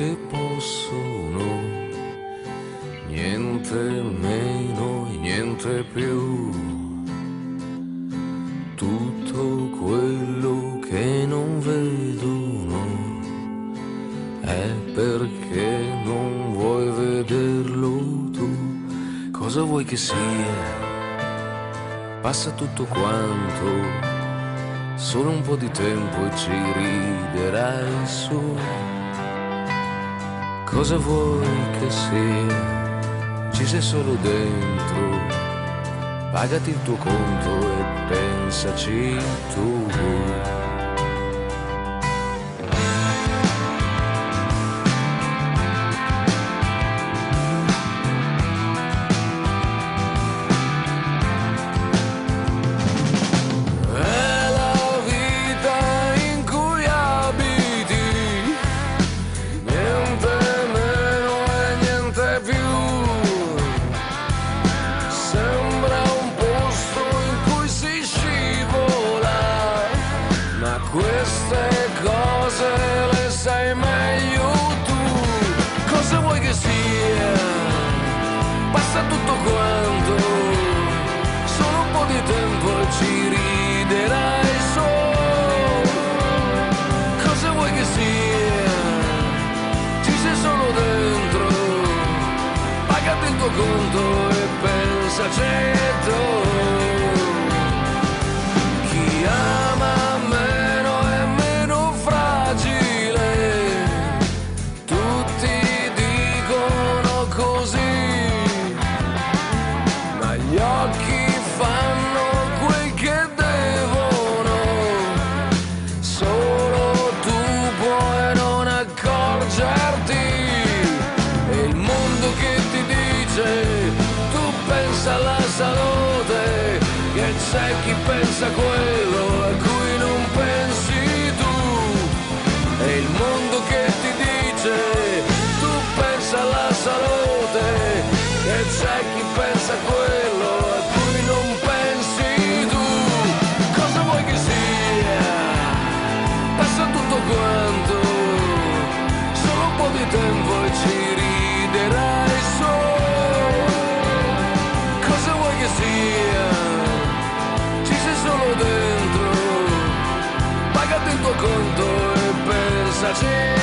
che possono, niente meno e niente più. Tutto quello che non vedono è perché non vuoi vederlo tu. Cosa vuoi che sia? Passa tutto quanto, solo un po' di tempo e ci riderai su. Cosa vuoi che sia? Ci sei solo dentro, pagati il tuo conto e pensaci tu. Queste cose le sai meglio tu. Cosa vuoi che sia? Passa tutto quanto, solo un po' di tempo e ci riderai su. Cosa vuoi che sia? Ci sei solo dentro, pagati il tuo conto e pensaci tu. Chi ama gli occhi fanno quel che devono, solo tu puoi non accorgerti. E il mondo che ti dice, tu pensa alla salute, che c'è chi pensa quello a cui non pensi tu. E il mondo che ti dice, tu pensa alla salute, che c'è chi pensa quello a cui non pensi tu. Cosa vuoi che sia? Passa tutto quanto, solo un po' di tempo e ci riderai su. Cosa vuoi che sia? Ci sei solo dentro, pagati il tuo conto e pensaci.